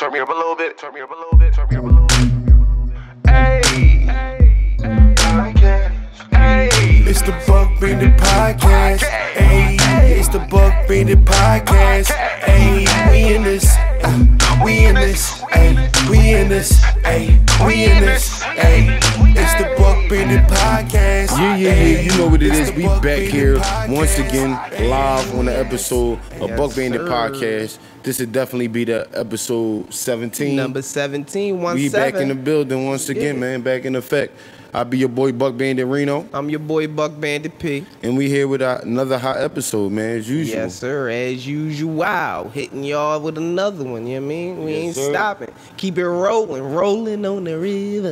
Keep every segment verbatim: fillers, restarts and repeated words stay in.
turn me up a little bit, turn me up a little bit, turn me up a little bit. Hey, hey, hey, it's the Buck Bandit Podcast. Hey, it's the Buck Bandit Podcast. Hey, we in this, uh, we in this, hey, we in this, hey, we in this, hey, it's the Buck Bandit Podcast. Yeah, yeah, yeah, you know what it is. We back here once again, live on the episode of Yes, Buck Bandit sir. Podcast. This would definitely be the episode seventeen. Number seventeen, one We seven. back in the building once again, Yeah. man, back in effect. I be your boy Buck Bandit Reno, I'm your boy Buck Bandit P. and we here with our, another hot episode, man, as usual. Yes, sir. As usual, wow, hitting y'all with another one. You know what I mean? We Yes, ain't sir. stopping. Keep it rolling, rolling on the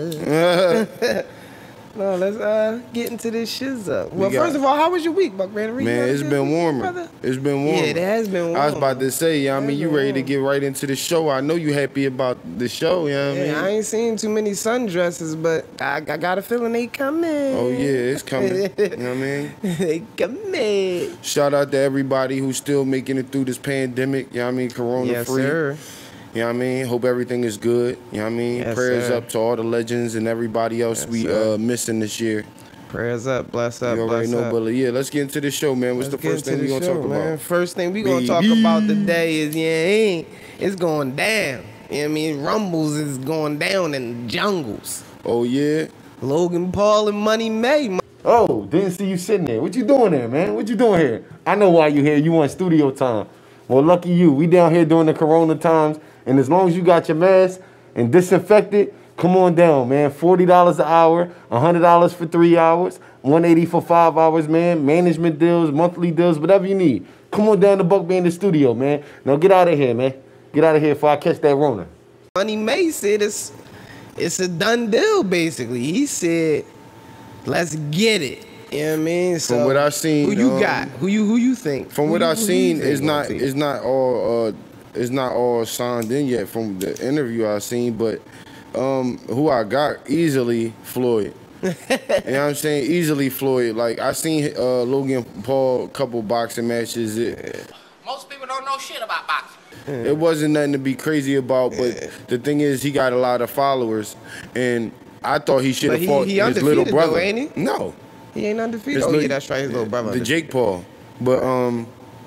river. No, let's uh get into this shiz up. Well, got- first of all, how was your week, Buck Bandit? You Man, had a it's good been week, warmer. brother? It's been warmer. Yeah, it has been warm. I was about to say, yeah, I It mean, has you been ready to warm. get right into the show. I know you happy about the show, you know what I Yeah, mean? I ain't seen too many sundresses, but I, I got a feeling they coming. Oh, yeah, it's coming. You know what I mean? They coming. Shout out to everybody who's still making it through this pandemic, you know what I mean? Corona Yes, free. sir. You know what I mean? Hope everything is good. You know what I mean? Yes, Prayers sir. up to all the legends and everybody else Yes, we sir. uh missing this year. Prayers up, bless up, You already bless know, up. but yeah, let's get into the show, man. What's Let's the get first into thing we the gonna show, talk man. about? First thing we gonna talk Baby. about today is yeah, ain't it's going down. You know what I mean? Rumbles is going down in the jungles. Oh yeah. Logan Paul and Money May. Oh, didn't see you sitting there. What you doing there, man? What you doing here? I know why you here. You want studio time. Well, lucky you. We down here during the corona times, and as long as you got your mask and disinfected, come on down, man. forty dollars an hour, one hundred dollars for three hours, one hundred eighty dollars for five hours, man. Management deals, monthly deals, whatever you need. Come on down to Buck Bandit Studio, man. Now get out of here, man. Get out of here before I catch that Rona. Money May said it's it's a done deal, basically. He said, let's get it. You know what I mean? So From what I seen, who you um, got? Who you who you think? From Who what you- I've who you seen, think it's gonna not take? it's not all uh it's not all signed in yet from the interview I seen, but um who I got easily Floyd. You know what I'm saying? Easily Floyd. Like I seen uh Logan Paul couple boxing matches. It, Most people don't know shit about boxing. it wasn't nothing to be crazy about, but the thing is he got a lot of followers, and I thought he should But have he- fought he his little undefeated brother. though, ain't he? No. He ain't undefeated. His Oh little- yeah, that's right. His little brother. The Jake Paul. But um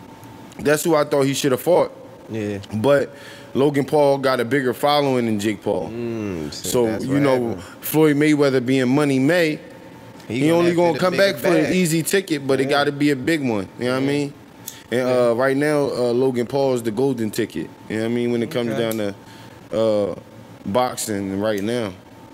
that's who I thought he should have fought. Yeah. But Logan Paul got a bigger following than Jake Paul. Mm, so, that's you what know, happened. Floyd Mayweather being Money May, he, gonna only have going to to come bigger back for an bag. easy ticket, but it got to be a big one. You know what I mean? And uh, right now, uh, Logan Paul is the golden ticket. You know what I mean? When it comes Okay. down to uh, boxing right now.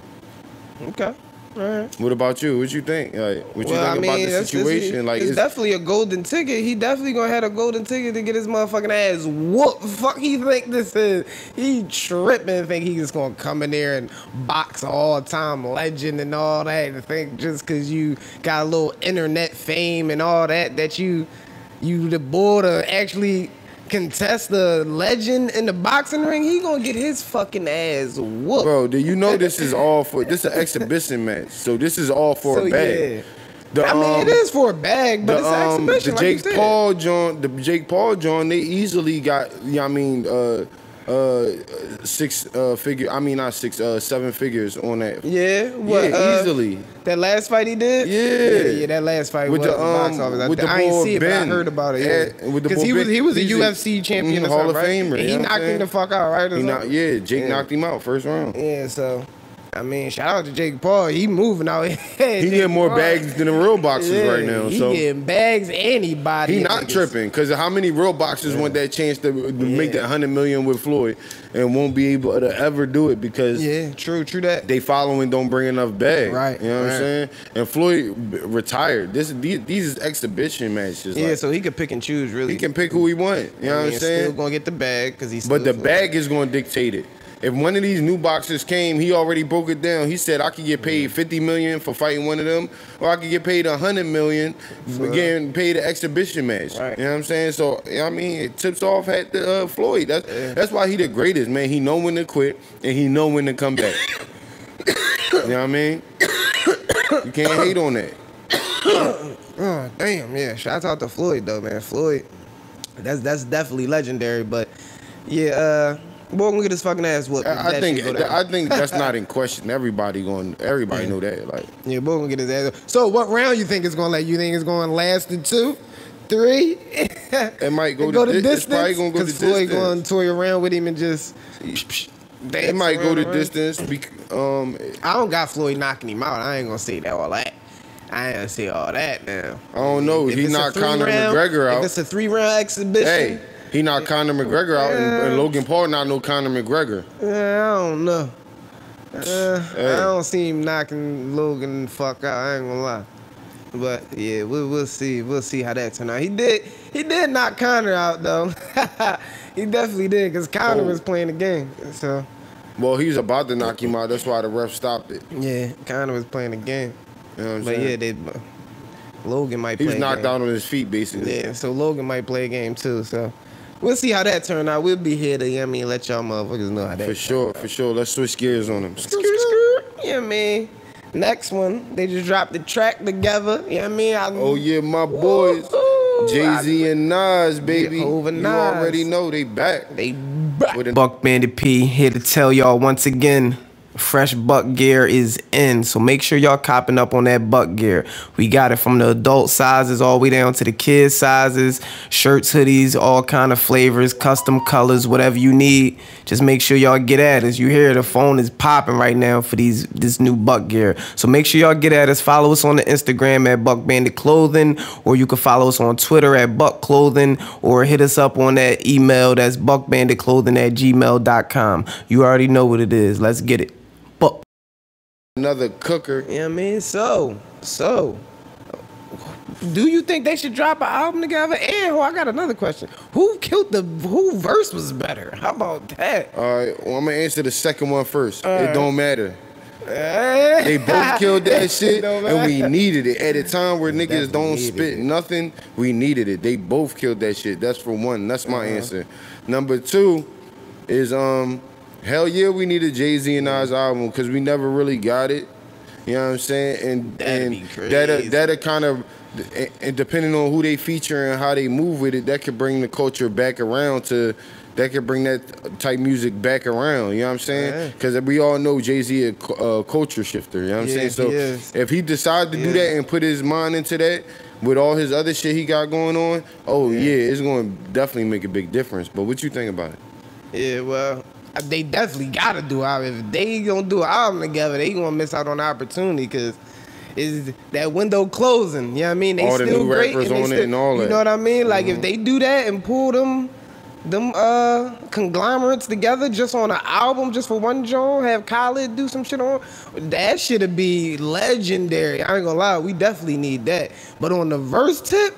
Okay. All right. What about you? What you think? Like, what you Well, I think mean, about the that's- situation? It's, like, it's it's, definitely a golden ticket. He definitely gonna have a golden ticket to get his motherfucking ass whooped. Fuck, he think this is? He tripping. Think he just gonna come in there and box an all-time legend and all that. And think just cause you got a little internet fame and all that that you you the boy to actually contest the legend in the boxing ring. He gonna get his fucking ass whooped. Bro, do you know this is all for this is an exhibition match? So this is all for So, a bag. yeah. The, I mean, um, it is for a bag, but the, it's um, an exhibition. the like you Jake said. Paul John, the Jake Paul John, they easily got. Yeah, I mean, uh, uh, six uh figure. I mean, not six, uh, seven figures on that. Yeah, what, yeah, uh, easily. That last fight he did? Yeah. yeah, yeah that last fight With was the, the box um, office. I, with the I ain't boy see it, but I Ben. heard about it. Yeah, Yeah, with the because boy he was Ben. he was a He's a- U F C champion, mhm, or Hall something, of right? Famer, And you he know what I'm knocked him saying? the fuck out, right? or He something? knocked, yeah, Jake Yeah. knocked him out first round. Yeah, so I mean, shout out to Jake Paul. He moving out here. He getting more bags than the real boxers yeah, right now. He So getting bags anybody. he not tripping because how many real boxers want that chance to, to make that hundred million with Floyd and won't be able to ever do it because Yeah, true, true that. they following don't bring enough bag. Right, You know what right. I'm saying? And Floyd b- retired. This these, these is exhibition matches. yeah, like, so he could pick and choose really. he can pick who he want. You know I what mean, I'm Still saying? gonna get the bag because he's. But the bag is going to dictate it. If one of these new boxers came, he already broke it down. He said I could get paid fifty million for fighting one of them, or I could get paid a hundred million for getting paid an exhibition match. Right. You know what I'm saying? So I mean, it tips off at the, uh, Floyd. That's that's why he the greatest, man. He know when to quit and he know when to come back. You know what I mean? You can't hate on that. Oh, damn, yeah. Shout out to Floyd though, man. Floyd, that's that's definitely legendary. But yeah, uh, Boy gonna get his fucking ass whooped. if I, I that think shit go down. I think that's not in question. Everybody going, everybody know that. Like, Yeah, boy gonna get his ass whooped. So what round you think it's gonna like? You think it's gonna last in two? Three? it might go, go to, to di- distance? It's probably gonna go to Because Floyd distance. going to toy around with him and just... It might go to around. distance. bec- Um, I don't got Floyd knocking him out. I ain't gonna say that all that. I ain't gonna say all that now. I don't know. If He it's a knocked three Conor round- McGregor out. If it's a three round exhibition, Hey, he knocked Conor McGregor out, and, and Logan Paul not no Conor McGregor. uh, I don't know. Uh, Hey. I don't see him knocking Logan the fuck out. I ain't gonna lie. But yeah, we'll we'll see. We'll see how that turn out. He did he did knock Conor out though. He definitely did because Conor Oh. was playing the game. So Well, he was about to knock him out. That's why the ref stopped it. yeah, Conor was playing the game. You know what I'm But saying? yeah, they Logan might he play was a knocked game. out on his feet, basically. Yeah, so Logan might play a game too. So we'll see how that turn out. We'll be here to, you know what I mean, let y'all motherfuckers know how that For sure, for sure. Let's switch gears on him. Skirt, skirt. Yeah, man. Next one, they just dropped the track together. You know what I mean? I, Oh yeah, my boys, Ooh, Jay Z and Nas, baby. Yeah, Hov and You Nas. already know they back. They back. With a- Buck Bandit P here to tell y'all once again, fresh Buck gear is in. So make sure y'all copping up on that Buck gear. We got it from the adult sizes all the way down to the kid sizes. Shirts, hoodies, all kind of flavors, custom colors, whatever you need. Just make sure y'all get at us. You hear the phone is popping right now for these this new Buck gear. So make sure y'all get at us. Follow us on the Instagram at Buck Bandit Clothing, or you can follow us on Twitter at Buck Clothing, or hit us up on that email that's buckbanditclothing at gmail dot com. You already know what it is. Let's get it. Buck. Another cooker. Yeah, I mean, so, so, do you think they should drop an album together? And oh, I got another question. Who killed the, who verse was better? How about that? All right, well, I'm gonna answer the second one first. All it right. don't matter. They They both killed that shit, Don't and we matter. needed it. At a time where niggas definitely don't needed spit it. nothing, we needed it. They both killed that shit. That's for one. That's my Uh-huh. answer. Number two is um, hell yeah, we needed Jay Z and Nas album because we never really got it. You know what I'm saying? And That'd and be crazy. that that kind of, and depending on who they feature and how they move with it, that could bring the culture back around to. That could bring that type music back around, you know what I'm saying? Yeah. Because we all know Jay-Z a cu- uh, culture shifter, you know what I'm Yeah, saying? So he is. if he decided to do Yeah. that and put his mind into that with all his other shit he got going on, oh yeah, it's going to definitely make a big difference. But what you think about it? Yeah, well, they definitely gotta do it. If they gonna do an album together, they gonna miss out on the opportunity because is that window closing. You know what I mean? They All the still new great rappers and they on it still, and all You that. know what I mean? Like Mm-hmm. if they do that and pull them them uh conglomerates together just on an album, just for one joint, have Khaled do some shit on, that shit'd be legendary. I ain't gonna lie, we definitely need that. But on the verse tip,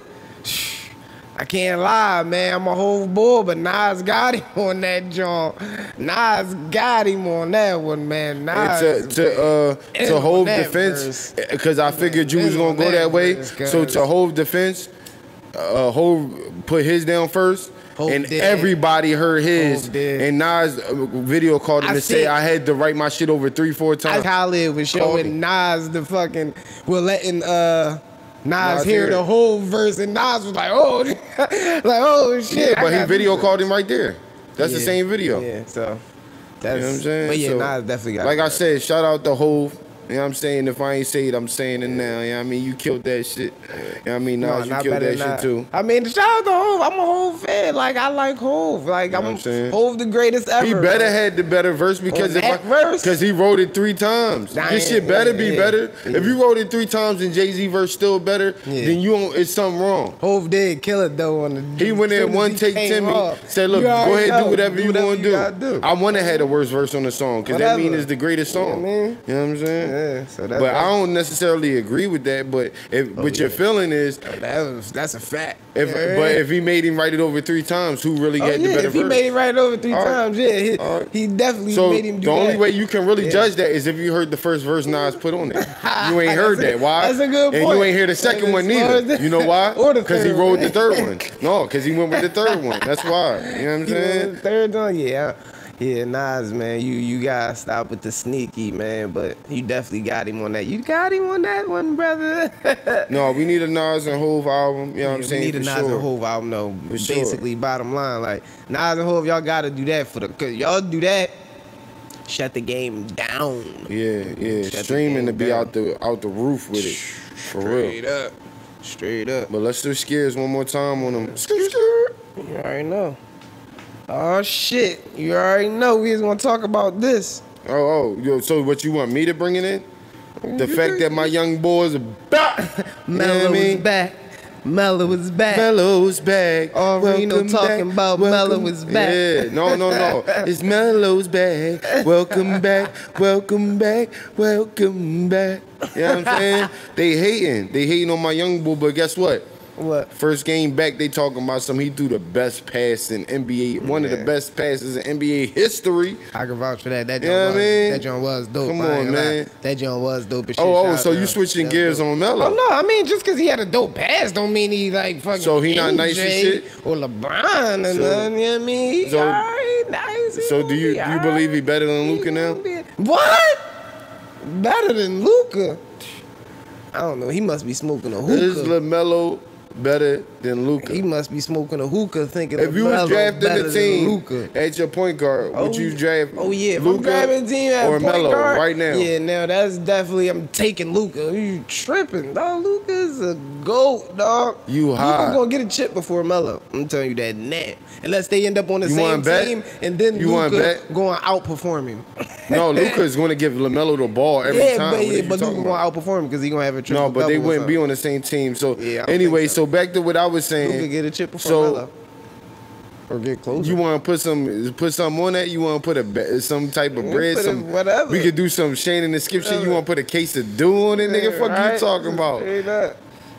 I can't lie, man. I'm a whole boy, but Nas got him on that joint. Nas got him on that one, man. Nas. And to to uh And to on hold that defense, verse. because I figured you was And gonna on go that that way. verse, So cuz. to hold defense, uh, hold put his down first. Hov And did. everybody heard his, Hov did. and Nas uh, video called him I to say see- I had to write my shit over three, four I times. Khaled was Call showing me. Nas the fucking, we're letting uh Nas, Nas hear hear the it. whole verse, and Nas was like, oh, like oh shit. Yeah, I but he gotta video do called him right there. That's the Yeah. same video. Yeah, so that's You know what I'm saying? But yeah, So, Nas definitely got Like it. I said, shout out to Hov. You know what I'm saying? If I ain't say it, I'm saying it now. You know what I mean? You killed that shit. You know what I mean? No, Nas, you not killed better that than shit that. too. I mean, shout out to Hov. I'm a Hov fan. Like, I like Hov. Like, know I'm, what I'm saying? Hov the greatest ever. He better had the better verse because On if I, that verse? because he wrote it three times. Nah, This yeah, shit better be yeah, better. yeah. If you wrote it three times and Jay Z verse still better, Yeah. then you don't, it's something wrong. Hov did kill it though on the. He went as in soon as one he take came Timmy, up. said, look, You go already ahead, do know. whatever you want to do. gotta do. I want to have the worst verse on the song because that Whatever. mean it's the greatest song. You know what I mean? You know what I'm saying? Yeah, so that's But I don't necessarily agree with that. But if what your yeah. feeling is, that was, that's a fact. if Yeah. but if he made him write it over three times, who really Oh, had the yeah, better if he verse? made it right over three All right. times, yeah, he, All right. he definitely So made him do the only that. way you can really Yeah. judge that is if you heard the first verse Nas put on it. You ain't heard That's a- that. Why? that's a good And point. you ain't hear the second As one far as neither. the- You know why? or the Because he third wrote one. the third one. No, because he went with the third one. That's why. You know what I'm You know, saying? third one, yeah. Yeah, Nas, man, you you gotta stop with the sneaky, man. But you definitely got him on that. You got him on that one, brother. No, we need a Nas and Hove album. You know what I'm Yeah, saying? we need a For Nas sure. and Hove album, though. For sure. Basically, bottom line, like Nas and Hove, y'all gotta do that for the. Cause y'all do that, shut the game down. Yeah, yeah. Shut the Streaming to game be down. out the out the roof with it. For Straight real. up, straight up. But let's do scares one more time on them. You already know. Oh shit, you already know we was gonna talk about this. Oh, oh, yo, so what you want me to bring it in? The fact that my young boys are back. Mello is back. Mello is back. Mello's back. Already know Welcome talking back. about Welcome- Mello is back. Yeah, no, no, no. It's Mello's back. Welcome back. Welcome back. Welcome back. You know what I'm saying? They hating. They hating on my young boy, but guess what? What? First game back, they talking about some. He threw the best pass in N B A, one of the Yeah. best passes in N B A history. I can vouch for that. That You joint know what was, I mean? that joint was dope. Come I ain't on, gonna lie. man. That joint was dope as shit. Oh, oh, Shout out so to you him. switching That's gears dope. on Melo? Oh no, I mean just because he had a dope pass don't mean he like fucking. So he not M J nice and shit? or LeBron and So- nothing. You know what I mean? He so- alright, nice. He So do you gonna do you be believe he alright. better than Luka He now? gonna be- What? Better than Luca? I don't know. He must be smoking a Is hookah. LaMelo better than Luka? He must be smoking a hookah thinking If you was LaMelo drafting better the than team Luka. at your point guard, would Oh, you draft Oh yeah, if I'm Luka grabbing a team at or point Melo guard, right now? Yeah, now that's definitely I'm taking Luca. You tripping, dog? Luca's a goat, dog. You high. Luka gonna get a chip before Melo. I'm telling you that now. Unless they end up on the You same wanna bet? team and then You wanna Luka bet? going to outperform him. No, Luka is going to give LaMelo the ball every yeah, time. but, What yeah, are you but talking Luka about? going to outperform him because he gonna have a triple No, but they double or wouldn't be something. on the same team. So Yeah, I don't anyway, think so. so back to what I was Luka saying. get a chip before So Melo. Or get closer. you want to put some put something on that? You want to put a be- some type of Yeah, bread, put it- some whatever. We could do some Shannon and Skip shit. You Whatever. want to put a case of dew on it, nigga? Fuck Right? you talking about? Straight up.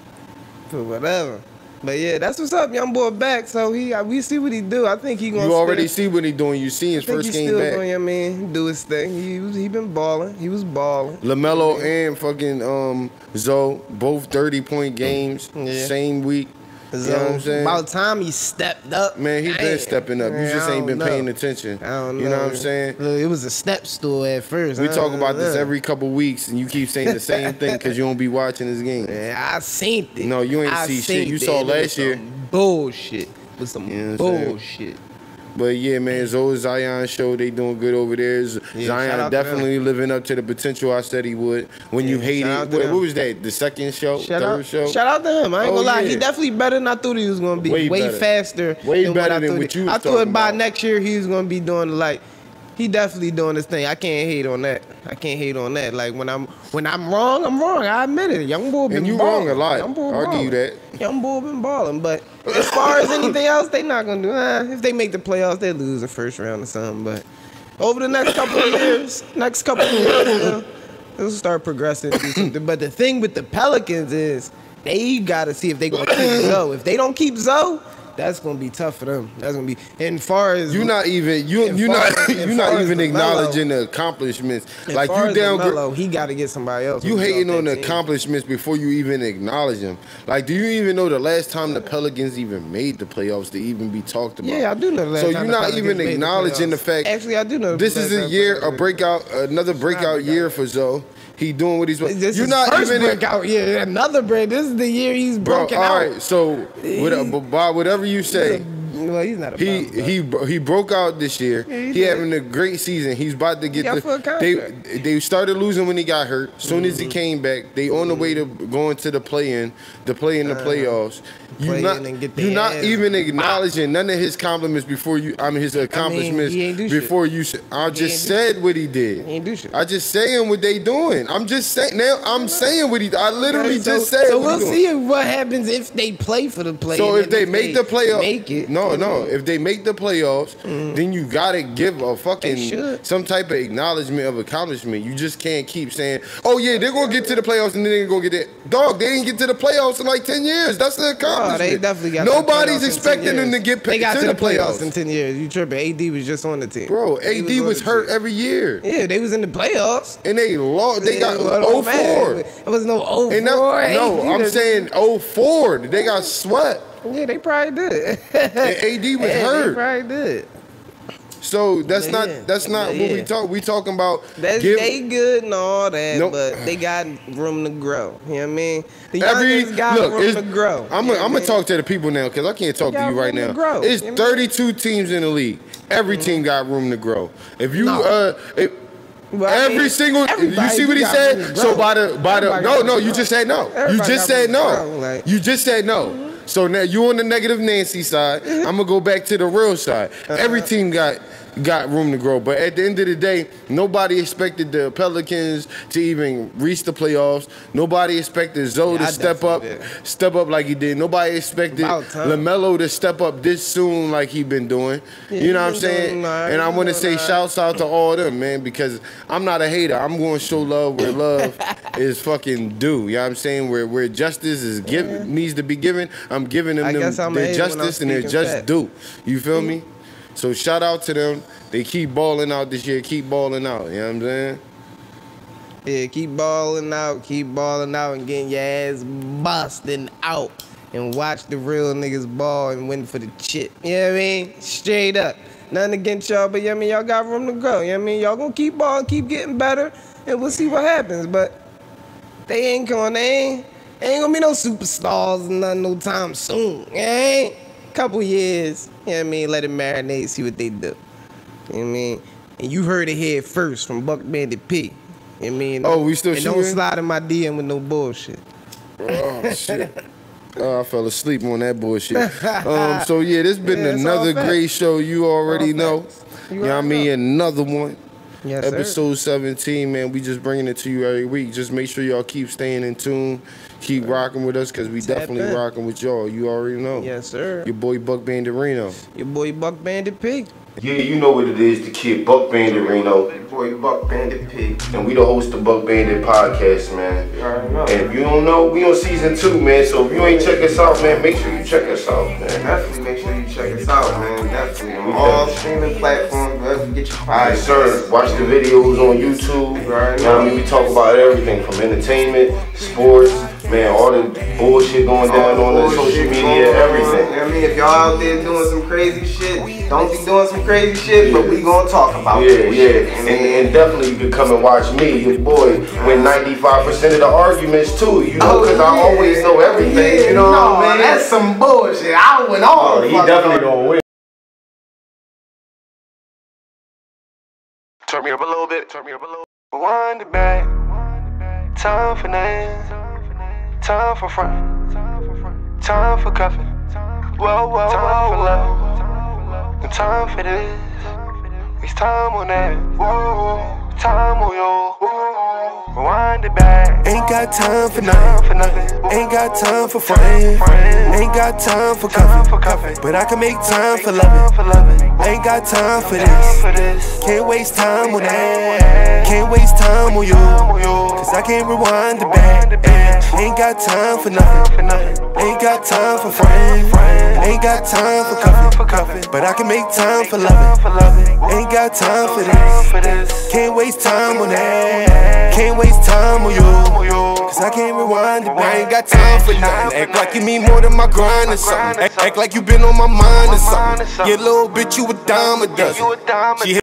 So whatever. But yeah, that's what's up. Young boy back, so he we see what he do. I think he gonna. You already still, see what he doing. You see his I think first he game still back. Going, I mean, do his thing. He was he been balling. He was balling. LaMelo and fucking um Zoe, both thirty point games, Yeah. same week. You know what I'm saying? About time he stepped up. Man, he been Damn. stepping up. You Man, just I ain't been don't paying know. attention. I don't know. You know what I'm saying? Look, it was a step stool at first. We I talk don't about this know. every couple weeks, and you keep saying the same thing because you don't be watching this game. Man, I seen it. No, you ain't I see shit. seen You it. saw It was last year. some Bullshit. It was some You know what I'm saying? bullshit. But yeah, man, Zoe Zion show, they doing good over there. Z- Yeah, shout Zion out to definitely living up to the potential I said he would. When you Yeah, hate shout out it, to what, them. what was that? The second show, Shout third out, show. shout out to him. I ain't Oh, gonna lie, yeah. he definitely better than I thought he was gonna be. Way Way, better. faster. Way than better what I than thought what he- you was I thought talking by about. next year he was gonna be doing like. He definitely doing his thing. I can't hate on that. I can't hate on that. Like when I'm when I'm wrong, I'm wrong. I admit it. Young boy been And you balling. wrong a lot. Young boy I'll give you balling. that. Young boy been balling. But as far as anything else, they not gonna do. Eh, if they make the playoffs, they lose the first round or something. But over the next couple of years, next couple of years, you know, they'll start progressing. do something. But the thing with the Pelicans is they gotta see if they gonna keep Zoe. If they don't keep Zoe, that's gonna be tough for them. That's gonna be. And far as You not even you And you far not as- and you far not as even LaMelo- acknowledging the accomplishments. as Like far you as down. LaMelo, he got to get somebody else. You who's hating off on that the team. accomplishments before you even acknowledge them. Like, do you even know the last time the Pelicans even made the playoffs to even be talked about? Yeah, I do know the last So time you're the not Pelicans even made the acknowledging the playoffs. fact. Actually, I do know. This the is last a time year, the a breakout, another breakout breakout. year for Zoe. He doing what he's. This You're is not first even. breakout. Yeah, another break. This is the year he's Bro, broken all out. right. So, with, but by whatever you say, Well, he's not a he bum, but- he bro- he broke out this year. Yeah, he he did. having a great season. He's about to get got the. full They contract. they started losing when he got hurt. Soon as he Mm-hmm. came back, they on the way to going to the play in, to play in the playoffs. You Uh, play not in and get you their not ass even acknowledging none of his compliments before you. I mean his accomplishments he ain't do shit. before you. s- I just ain't do said what he did. He ain't do shit. I just saying what they doing. I'm just saying now. I'm saying what he. I literally so, just said. So what we'll he doing. see what happens if they play for the play. So and if they make the playoffs, make it. no, no. If they make the playoffs, then you gotta give a They fucking should. some type of acknowledgement of accomplishment. You just can't keep saying, "Oh yeah, they're gonna get to the playoffs and then they're gonna get it." Dog, they didn't get to the playoffs in like ten years. That's the Oh, accomplishment. they definitely got. to the Nobody's playoffs in ten expecting them years. to get They got to, to the the playoffs playoffs. in ten years. You tripping? A D was just on the team. Bro, He A D on was the hurt team. every year, Yeah, they was in the playoffs. and they lost. They got Yeah, well, oh man, four. It was no oh four. And that, no, A D I'm just- saying oh four. They got swept. Yeah, they probably did. And A D was Yeah, hurt. They probably did. So that's Yeah, not yeah. that's not Yeah, what we yeah. talk. We talking about. That's, give- they good and all that, Nope. but they got room to grow. You know what I mean? The Every youngins got look, room it's, to grow. I'm you know gonna what I mean? talk to the people now because I can't talk They to you got right room to now. grow. It's You know what I mean? thirty-two teams in the league. Every team got room to grow. If you No. uh, if, Well, I every mean, single, you everybody see what he got room to said. grow. So by the by the Everybody no got room no to you grow. just said no. You Everybody just got said room to no. grow, like- You just said no. So now you on the negative Nancy side. I'm gonna go back to the real side. Every team got got room to grow, but at the end of the day, nobody expected the Pelicans to even reach the playoffs. Nobody expected Zoe Yeah, I to step up, definitely did. step up like he did. Nobody expected About time. LaMelo to step up this soon like he been doing. Yeah, you know he what I'm been saying? doing all right. And I He want to been say doing all right. shouts out to all them, man, because I'm not a hater. I'm going to show love where love is fucking due. You know what I'm saying? Where where justice is given needs to be given. I'm giving them, I them guess I'm a their hater when I'm justice and their speaking just facts. due. You feel me? So shout out to them. They keep balling out this year. Keep balling out. You know what I'm saying? Yeah, keep balling out, keep balling out, and getting your ass busting out, and watch the real niggas ball and win for the chip. You know what I mean? Straight up. Nothing against y'all, but you know what I mean? Y'all got room to grow. You know what I mean? Y'all gonna keep balling, keep getting better, and we'll see what happens. But they ain't going, they ain't, they ain't gonna be no superstars and nothing no time soon. You ain't? Couple years. You know what I mean? Let it marinate, see what they do. You know what I mean? And you heard it here first from Buck Bandit P. You know what I mean? Oh, we still and don't shooting? slide in my D M with no bullshit. Oh shit. Oh, I fell asleep on that bullshit. Um, so yeah, this been Yeah, it's all another facts. great show. You already All know. facts. You You know what I already mean? know. Another one. Yes, sir. Episode seventeen, man. We just bringing it to you every week. Just make sure y'all keep staying in tune, keep rocking with us, cause we Tap definitely in. rocking with y'all. You already know. Yes, sir. Your boy Buck Banderino. Your boy Buck Bandit P. Yeah, you know what it is, the kid Buck Banderino. Your boy Buck Bandit P. And we the host of Buck Bandit Podcast, man. And if you don't know, we on season two, man. So if you ain't check us out, man, make sure you check us out, man. Definitely make sure you check us out, man. Definitely on all streaming platforms, wherever you get your Alright, podcast. sir. Watch the videos on YouTube. You know what I mean? We talk about everything from entertainment, sports, man, all the bullshit going down on the social media, everything. You know what I mean? If y'all out there doing some crazy shit, don't be doing some crazy shit, but we gonna talk about Yeah, that yeah, shit. and, and definitely you can come and watch me, your boy, win ninety-five percent of the arguments too, you know, because I always know everything, you know what I mean? That's some bullshit. I win all Oh, the he fucking definitely arguments. gonna win. Turn me up a little bit. Turn me up a little. Wind it back. Time for names. Time for front. Time for cuffing. Whoa, whoa, time for love. And time for this. It's time on that. Whoa, time on yo. Wind it back. Ain't got time for Time nothing. for nothing. Ain't got time for frontin'. Ain't got time for Time for cuffin'. cuffing. But I can make time for Time loving. for loving. Ain't got time for Time this. for this. Can't waste time on that. Can't waste time on you. Time on yo. Cause I can't rewind it back. Ain't got time for nothing. For nothing. Ain't got time for frontin'. Ain't got time for cuffin'. But I can make time for loving. For loving. Ain't got time for Time this. for this. Can't waste time on that. Can't waste time on you. Cause I can't rewind it back. I ain't got time for nothing. Act like you mean more than my grind or something. Act, act like you been on my mind or something. Yeah, little bitch, you a dime a dozen. You a diamond. She